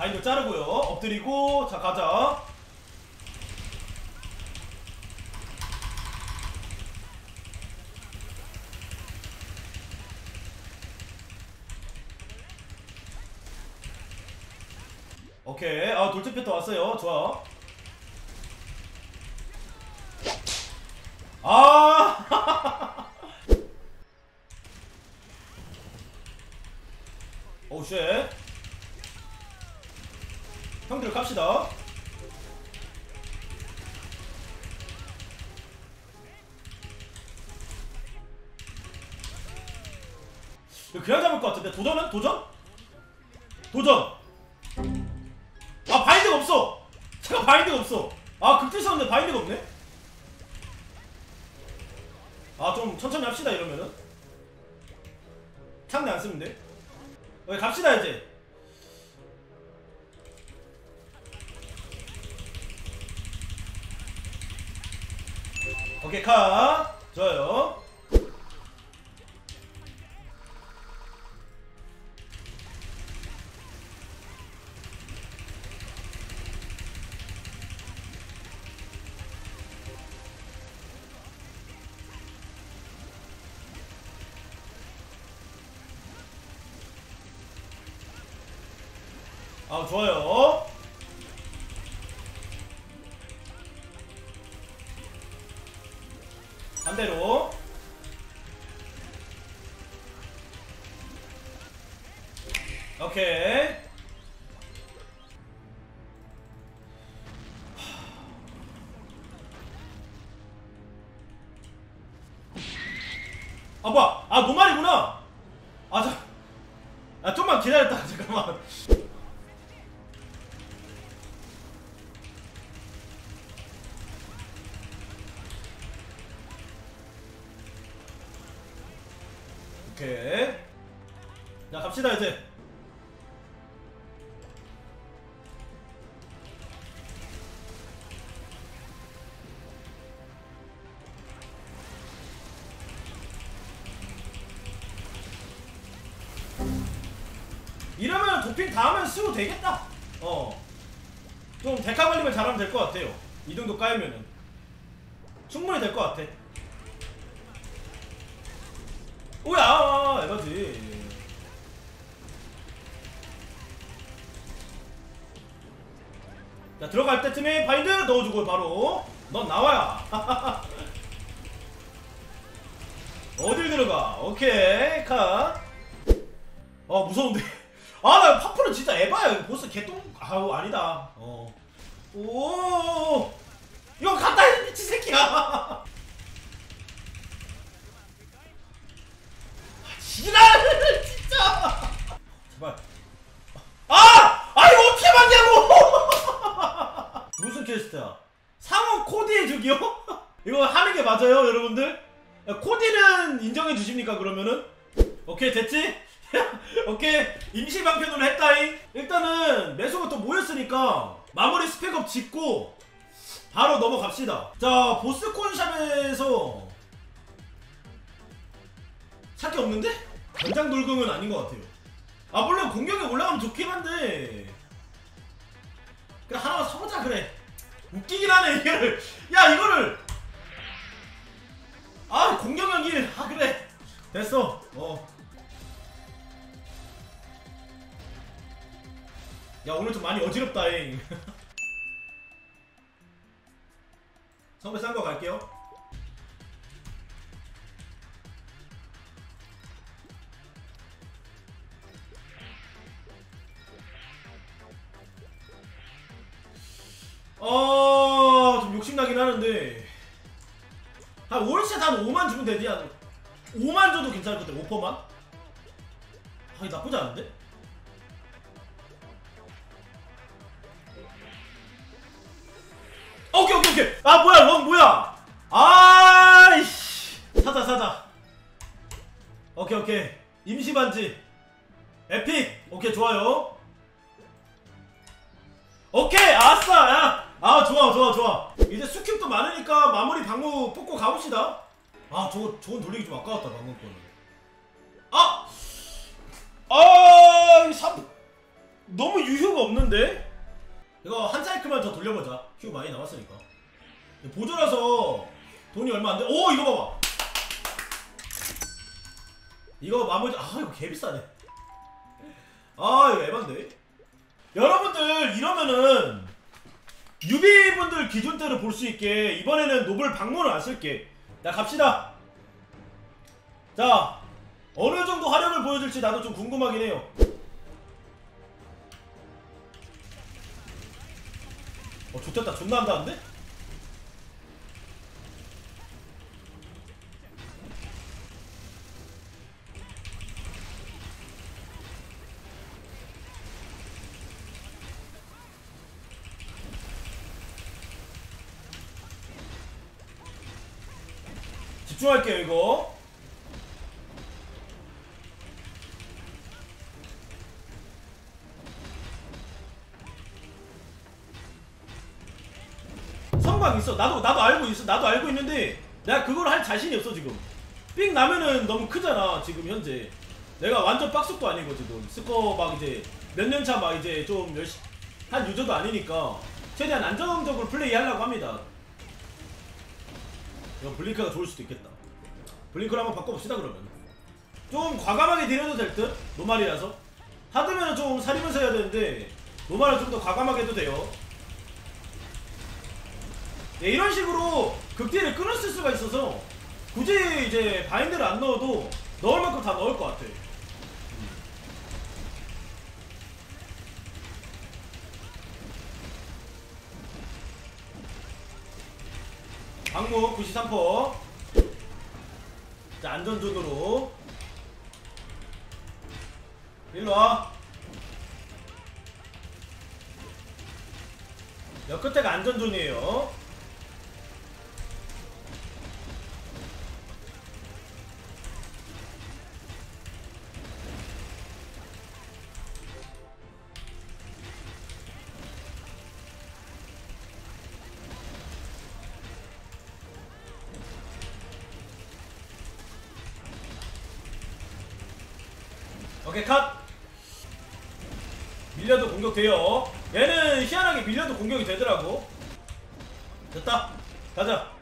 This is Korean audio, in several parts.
바인더 자르고요. 엎드리고 자 가자. 오케이. 아 돌진 패터 왔어요. 좋아. 아 오우 쉣. 형들 갑시다. 이거 그냥 잡을 것 같은데. 도전은? 도전? 도전! 아 바인드가 없어! 잠깐 바인드가 없어! 아 극딜 썼는데 바인드가 없네? 아 좀 천천히 합시다 이러면은. 상대 안 쓰면 돼. 오케이 갑시다 이제. 오케이 카 좋아요. 아 좋아요. 반대로. 오케이. 아 뭐야? 아 노말이구나. 아 좀만 기다렸다. 잠깐만. 오케이. 자 갑시다 이제. 이러면 도핑 다음엔 쓰도 되겠다. 좀 데카 관리만 잘하면 될 것 같아요. 이 정도 까이면은 충분히 될 것 같아. 오야 에바지. 자 들어갈 때쯤에 바인드 넣어주고 바로 넌 나와야. 어딜 들어가. 오케이 카. 무서운데. 아 나 파프는 진짜 에바야. 보스 개똥. 아우 아니다. 오 이거 갖다 해 미친 새끼야. 지랄 진짜. 제발. 이거 어떻게 막냐고. 무슨 퀘스트야? 상어 코디해 주기요? 이거 하는 게 맞아요 여러분들? 코디는 인정해 주십니까 그러면은? 오케이 됐지? 오케이 임시 방편으로 했다잉. 일단은 매수가 또 모였으니까 마무리 스펙업 짓고 바로 넘어갑시다. 자 보스콘샵에서 살 게 없는데? 전장 돌금은 아닌 것 같아요. 물론 공격이 올라가면 좋긴 한데 그래 하나 사보자. 그래 웃기긴 하네 이거를. 야 이거를 공격력 1 그래 됐어. 야 오늘 좀 많이 어지럽다잉. 성배 싼 거 갈게요. 좀 욕심나긴 하는데 한 월샷 한 5만 주면 되지. 한 5만 줘도 괜찮을 것 같아. 5%만? 이거 나쁘지 않은데? 오케이. 뭐야 런 뭐야. 아이씨 사자. 오케이 임시반지 에픽. 오케이 좋아요. 오케이 아싸. 야 좋아. 이제 스킵도 많으니까 마무리 방무 뽑고 가봅시다. 저건 돌리기 좀 아까웠다 방금 거는. 너무 유효가 없는데? 이거 한 사이클만 더 돌려보자. 휴 많이 남았으니까. 보조라서 돈이 얼마 안돼. 오 이거 봐봐. 이거 마무리. 아 이거 개비싸네. 아 이거 에반데. 여러분들 이러면은 유비분들 기준대로 볼 수 있게 이번에는 노블 방문을 안 쓸게. 자 갑시다. 자 어느 정도 화력을 보여줄지 나도 좀 궁금하긴 해요. 좋겠다. 존나 한다는데? 집중할게요 이거. 성광 있어. 나도 알고 있어. 나도 알고 있는데 내가 그걸 할 자신이 없어 지금. 삑 나면은 너무 크잖아 지금 현재. 내가 완전 빡속도 아니고 지금 스코어 막 이제 몇 년차 막 이제 좀 한 유저도 아니니까 최대한 안정적으로 플레이하려고 합니다. 이거 블링크가 좋을 수도 있겠다. 블링크를 한번 바꿔봅시다 그러면. 좀 과감하게 딜해도 될 듯? 노말이라서. 하드면은 좀 사리면서 해야 되는데 노말은 좀 더 과감하게 해도 돼요. 네, 이런 식으로 극딜을 끊었을 수가 있어서 굳이 이제 바인드를 안 넣어도 넣을 만큼 다 넣을 것 같아. 방무 93%. 자 안전존으로 일로와. 여 끝에가 안전존이에요. 오케이 컷. 밀려도 공격돼요. 얘는 희한하게 밀려도 공격이 되더라고. 됐다. 가자.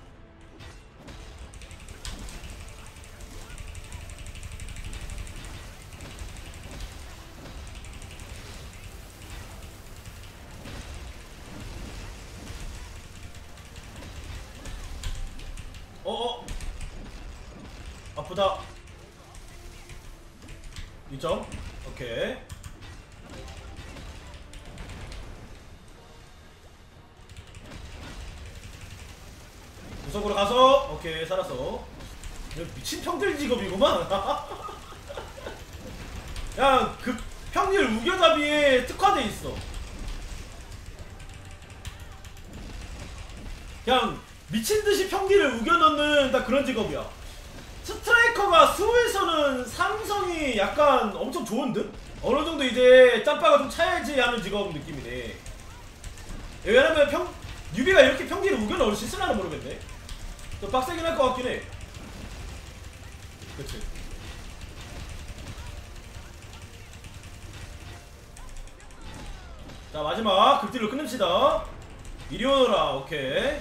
어어 아프다. 2점. 오케이. 구석으로 가서 오케이 살았어. 미친 평들 직업이구만. 야 그 평일 우겨잡이에 특화돼 있어. 그냥 미친듯이 평딜을 우겨넣는 딱 그런 직업이야. 스트라이커가 수호에서는 상성이 약간 엄청 좋은 듯? 어느정도 이제 짬바가 좀 차야지 하는 직업 느낌이네. 왜냐면 뉴비가 이렇게 평딜을 우겨넣을 수 있으려나 모르겠네. 좀 빡세긴 할 것 같긴 해. 그치. 자 마지막 극딜로 끝냅시다. 이리 오너라. 오케이.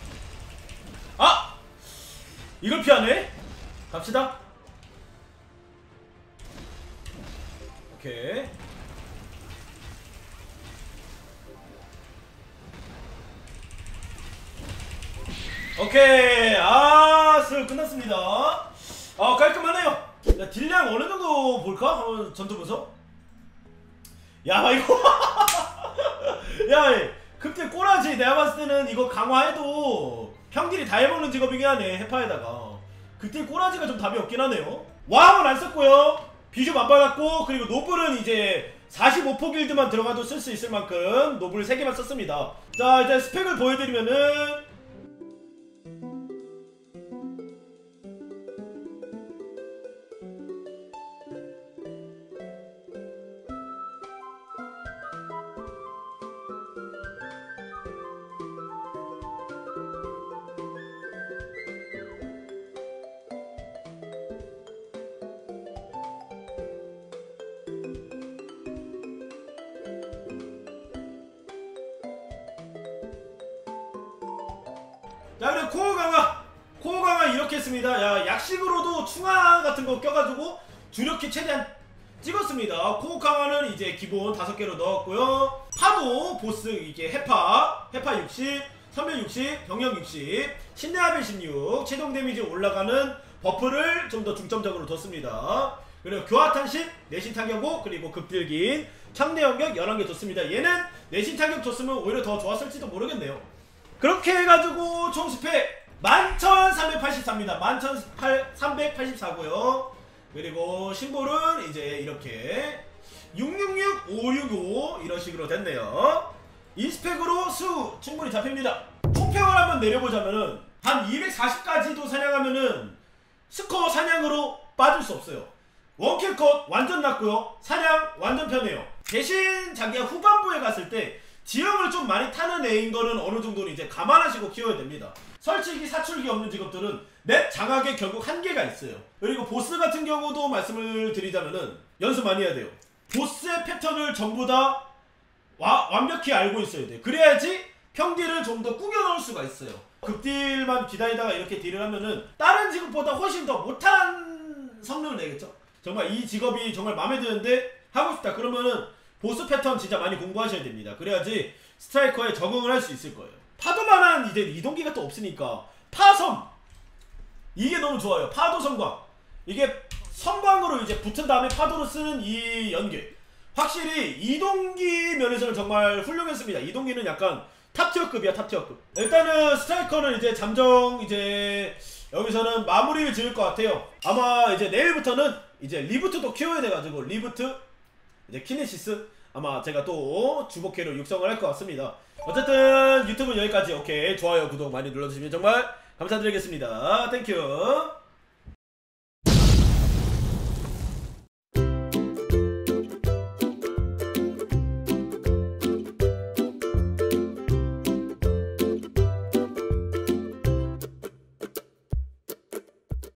아! 이걸 피하네? 갑시다. 오케이. 오케이. 슬 끝났습니다. 깔끔하네요. 야, 딜량 어느 정도 볼까? 한번 전투 분석. 야 이거 야 급딜 꼬라지. 내가 봤을 때는 이거 강화해도 평딜이 다 해먹는 직업이긴 하네. 해파에다가 그때 꼬라지가 좀 답이 없긴 하네요. 와움은 안 썼고요. 비숍 안 받았고, 그리고 노블은 이제 45% 길드만 들어가도 쓸 수 있을 만큼 노블 3개만 썼습니다. 자 이제 스펙을 보여드리면은 자, 그리고 코어 강화 이렇게 했습니다. 야, 약식으로도 충화 같은 거 껴가지고 주력키 최대한 찍었습니다. 코어 강화는 이제 기본 5개로 넣었고요. 파도 보스 이게 해파 60, 선멸 60, 병력 60, 신뢰하벨 16, 최종 데미지 올라가는 버프를 좀 더 중점적으로 뒀습니다. 그리고 교화탄 10, 내신 타격 5, 그리고 급딜긴 창대 연격 11개 줬습니다. 얘는 내신 타격 줬으면 오히려 더 좋았을지도 모르겠네요. 그렇게 해가지고 총 스펙 11,384입니다. 11,384고요. 그리고 심볼은 이제 이렇게 666, 565 이런 식으로 됐네요. 이 스펙으로 수 충분히 잡힙니다. 총평을 한번 내려보자면은 한 240까지도 사냥하면은 스코어 사냥으로 빠질 수 없어요. 원킬컷 완전 낮고요. 사냥 완전 편해요. 대신 자기가 후반부에 갔을 때 지형을 좀 많이 타는 애인 거는 어느 정도는 이제 감안하시고 키워야 됩니다. 설치기, 사출기 없는 직업들은 맵 장악에 결국 한계가 있어요. 그리고 보스 같은 경우도 말씀을 드리자면은 연습 많이 해야 돼요. 보스의 패턴을 전부 다 완벽히 알고 있어야 돼요. 그래야지 평딜을 좀 더 꾸겨 넣을 수가 있어요. 급딜만 기다리다가 이렇게 딜을 하면은 다른 직업보다 훨씬 더 못한 성능을 내겠죠. 정말 이 직업이 정말 마음에 드는데 하고 싶다 그러면은 보스 패턴 진짜 많이 공부하셔야 됩니다. 그래야지 스트라이커에 적응을 할 수 있을 거예요. 파도만한 이제 이동기가 또 없으니까 파섬 이게 너무 좋아요. 파도 성광 이게 성광으로 이제 붙은 다음에 파도로 쓰는 이 연계 확실히 이동기 면에서는 정말 훌륭했습니다. 이동기는 약간 탑티어급이야. 탑티어급. 일단은 스트라이커는 이제 잠정 이제 여기서는 마무리를 지을 것 같아요. 아마 이제 내일부터는 이제 리부트도 키워야 돼가지고 리부트 이제 키네시스 아마 제가 또 주복회로 육성을 할 것 같습니다. 어쨌든 유튜브는 여기까지. 오케이 좋아요 구독 많이 눌러주시면 정말 감사드리겠습니다. 땡큐.